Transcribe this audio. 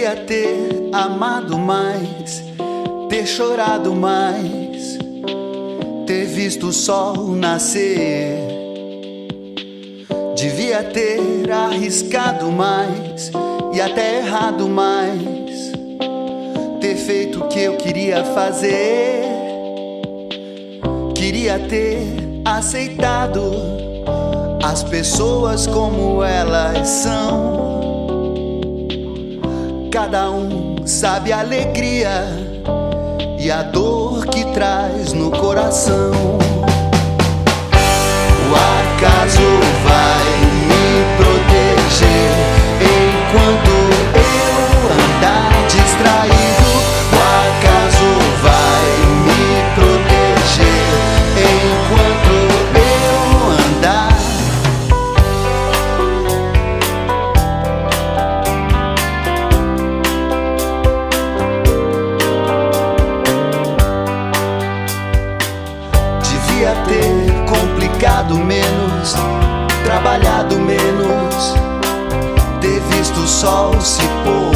Devia ter amado mais, ter chorado mais, ter visto o sol nascer. Devia ter arriscado mais e até errado mais, ter feito o que eu queria fazer. Queria ter aceitado as pessoas como elas são. Cada um sabe a alegria e a dor que traz no coração. O acaso vai me proteger enquanto eu andar distraído. O acaso vai me proteger enquanto eu andar. Devia ter complicado menos, trabalhado menos, ter visto o sol se pôr.